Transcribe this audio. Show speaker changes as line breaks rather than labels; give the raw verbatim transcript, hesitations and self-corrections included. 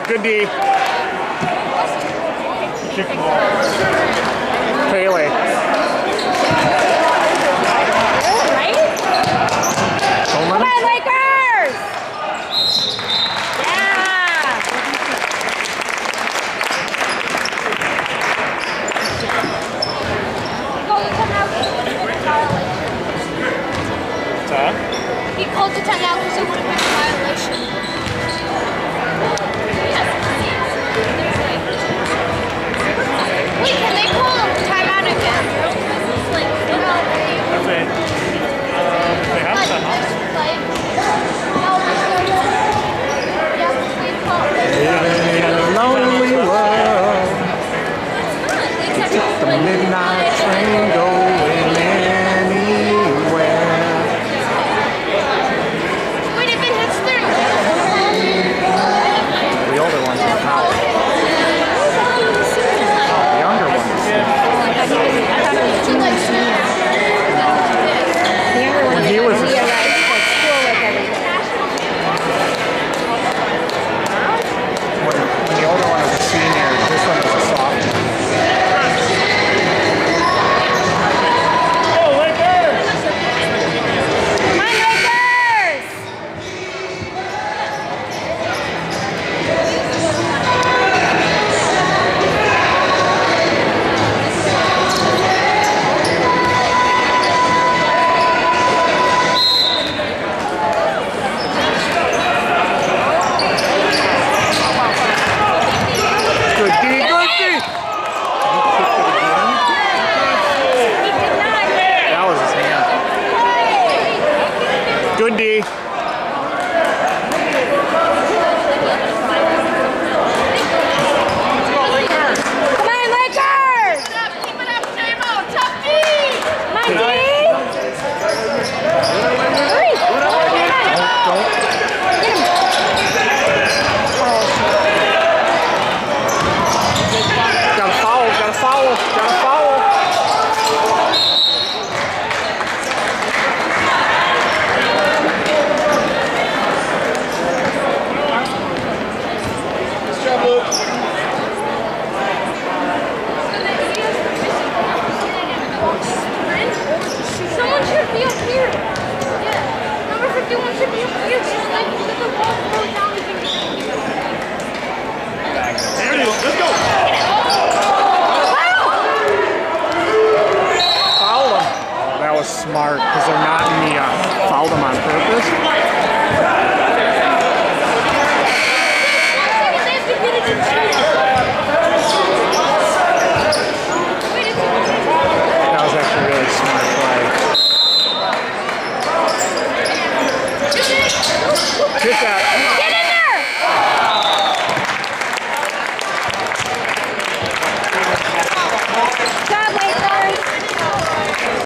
Good D. Pele.
Right?
Don't let
Come
him.
on, Lakers! Yeah!
What's that?
He called the timeout because it would have been a violation. Wait, can they call timeout again? Like, no.
That's it. Um, they have
Like,
timeout.
like, no, yeah, we call
Living in a lonely world. The midnight train going anywhere.
Wait, if it hits their
The older ones are not. The younger ones.
I thought he was junior, senior. The younger one
When he
didn't
was
have to
a-
be like, like schoolwork every day.
When, when the older one was a senior, this one was a sophomore. Oh, Lakers!
Come on, Lakers!
Good D, good D! That was his hand. Good D.
Come on, Lakers!
keep it up, J-Mo, tough D!
Come on, D! Hurry!
Don't, don't.
Get him!
Got a foul, got a foul, got a foul. Nice job, Luke.
Someone should be up here. Yeah. Number fifty-one should be up here. Just like let the ball go down.
There it is, let's go. Foul them. Oh, that was smart, because they're not in the, uh, fouled them on purpose. That was actually a really smart play. Get that.